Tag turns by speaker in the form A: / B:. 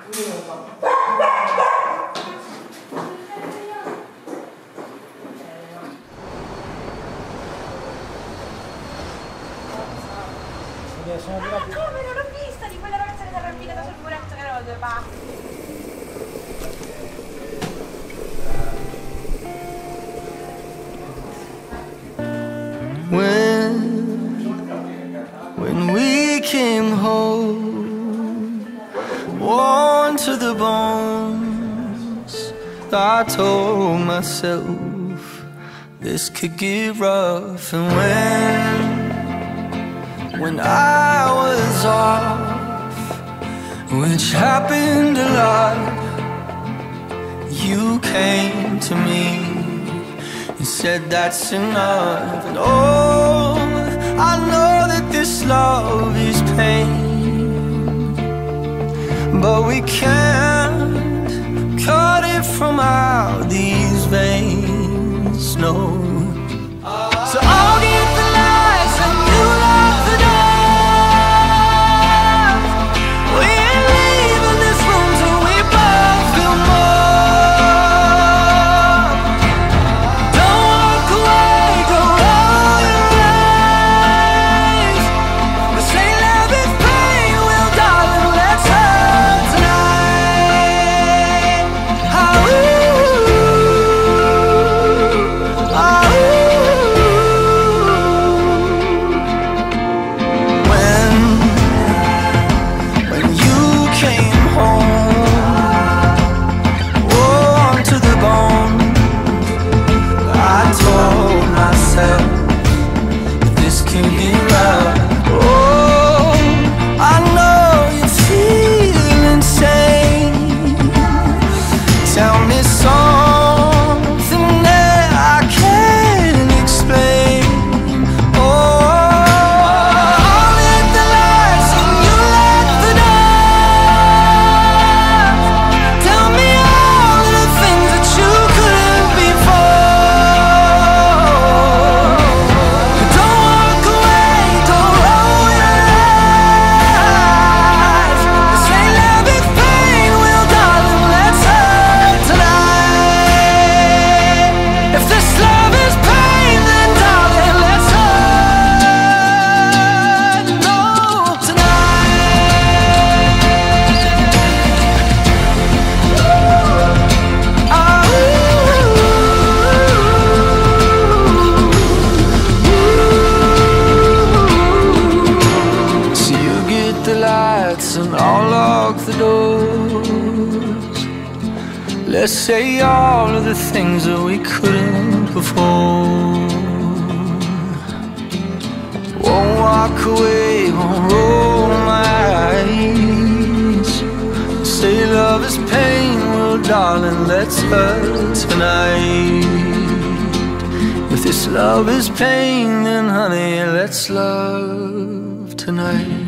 A: Come non l'ho vista di quella ragazza che si è arrampicata sul muretto che erano due passi?
B: When we came home, worn to the bones, I told myself this could get rough. And when I was off, which happened a lot, you came to me and said that's enough. And oh, I know that this love is pain, but we can't cut it from out these veins, no. So I'll get the lights and you lock the door. We ain't leaving this room till we both feel more. Don't walk away, go roll your eyes. This ain't love, it's pain. Well, darling, let's hurt tonight. When you came home, worn to the bone, I told myself this can get rough. Oh, I know you feel insane. Tell me something that I can't explain. Oh, I'll hit the lights and you lock the door. Tell me all of the things that you couldn't before. Don't walk away, don't roll your eyes. This ain't love, it's pain. Well, darling, let's hurt tonight. If this love is pain, then darling, let's hurt, no, tonight. So you get the lights and I'll lock the doors. Let's say all of the things that we couldn't before. Won't walk away, won't roll my eyes. Say love is pain, well darling, let's hurt tonight. If this love is pain, then honey, let's love tonight.